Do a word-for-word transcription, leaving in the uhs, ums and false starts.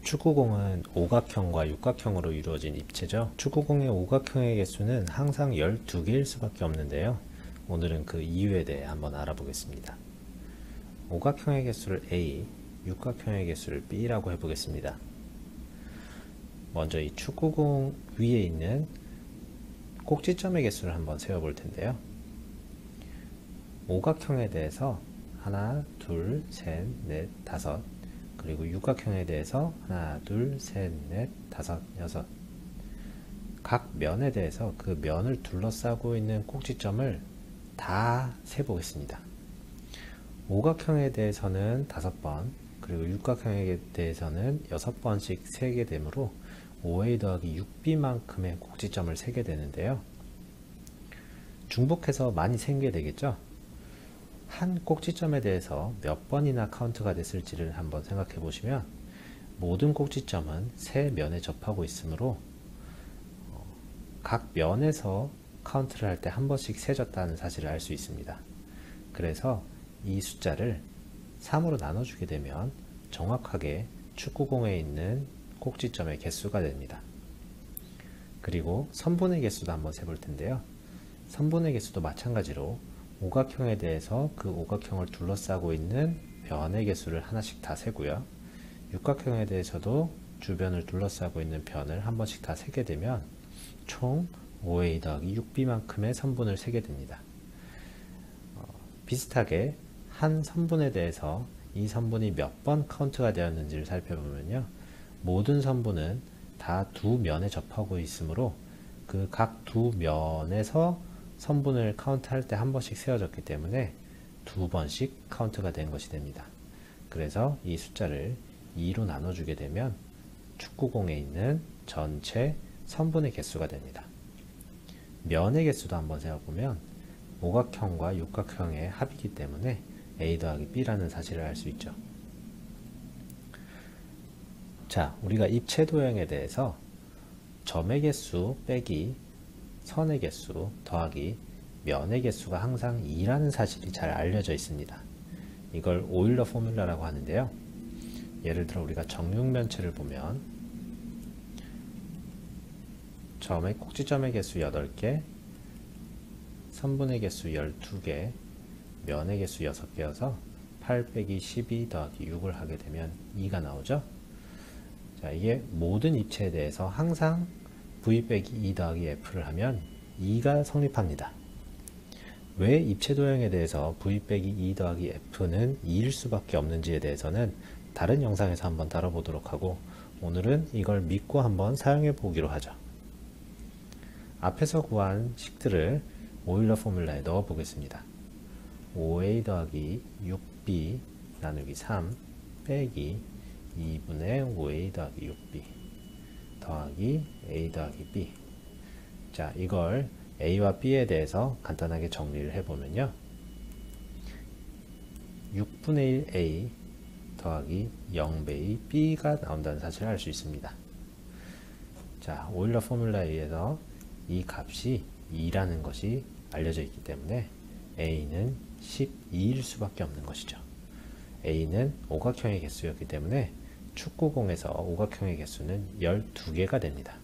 축구공은 오각형과 육각형으로 이루어진 입체죠. 축구공의 오각형의 개수는 항상 열두 개일 수밖에 없는데요. 오늘은 그 이유에 대해 한번 알아보겠습니다. 오각형의 개수를 A, 육각형의 개수를 B라고 해보겠습니다. 먼저 이 축구공 위에 있는 꼭지점의 개수를 한번 세어볼 텐데요. 오각형에 대해서 하나, 둘, 셋, 넷, 다섯, 그리고 육각형에 대해서 하나, 둘, 셋, 넷, 다섯, 여섯. 각 면에 대해서 그 면을 둘러싸고 있는 꼭지점을 다 세보겠습니다. 오각형에 대해서는 다섯 번, 그리고 육각형에 대해서는 여섯 번씩 세게 되므로 오 에이 더하기 육 비만큼의 꼭지점을 세게 되는데요. 중복해서 많이 세게 되겠죠? 한 꼭지점에 대해서 몇 번이나 카운트가 됐을지를 한번 생각해 보시면 모든 꼭지점은 세 면에 접하고 있으므로 각 면에서 카운트를 할 때 한 번씩 세졌다는 사실을 알 수 있습니다. 그래서 이 숫자를 삼으로 나눠주게 되면 정확하게 축구공에 있는 꼭지점의 개수가 됩니다. 그리고 선분의 개수도 한번 세볼 텐데요. 선분의 개수도 마찬가지로 오각형에 대해서 그 오각형을 둘러싸고 있는 변의 개수를 하나씩 다 세고요. 육각형에 대해서도 주변을 둘러싸고 있는 변을 한 번씩 다 세게 되면 총 오 에이 더하기 육 비만큼의 선분을 세게 됩니다. 어, 비슷하게 한 선분에 대해서 이 선분이 몇 번 카운트가 되었는지를 살펴보면요. 모든 선분은 다 두 면에 접하고 있으므로 그 각 두 면에서 선분을 카운트할 때 한 번씩 세워졌기 때문에 두 번씩 카운트가 된 것이 됩니다. 그래서 이 숫자를 이로 나눠주게 되면 축구공에 있는 전체 선분의 개수가 됩니다. 면의 개수도 한번 세어보면 오각형과 육각형의 합이기 때문에 A 더하기 B라는 사실을 알 수 있죠. 자, 우리가 입체 도형에 대해서 점의 개수 빼기 선의 개수 더하기 면의 개수가 항상 이라는 사실이 잘 알려져 있습니다. 이걸 오일러 포뮬러라고 하는데요. 예를 들어 우리가 정육면체를 보면 점의 꼭지점의 개수 여덟 개, 선분의 개수 열두 개, 면의 개수 여섯 개여서 팔 빼기 십이 더하기 육을 하게 되면 이가 나오죠. 자, 이게 모든 입체에 대해서 항상 V 빼기 이 더하기 F를 하면 이가 성립합니다. 왜 입체 도형에 대해서 V 빼기 이 더하기 F는 이일 수밖에 없는지에 대해서는 다른 영상에서 한번 다뤄보도록 하고 오늘은 이걸 믿고 한번 사용해 보기로 하죠. 앞에서 구한 식들을 오일러 포뮬러에 넣어 보겠습니다. 오 에이 더하기 육 비 나누기 삼 빼기 이분의 오 에이 더하기 육 비 더하기 A 더하기 B. 자, 이걸 A와 B에 대해서 간단하게 정리를 해보면요. 육분의 일 A 더하기 영 배의 B가 나온다는 사실을 알 수 있습니다. 자, 오일러 포뮬러에 의해서 이 값이 이라는 것이 알려져 있기 때문에 A는 십이일 수밖에 없는 것이죠. A는 오각형의 개수였기 때문에 축구공에서 오각형의 개수는 열두 개가 됩니다.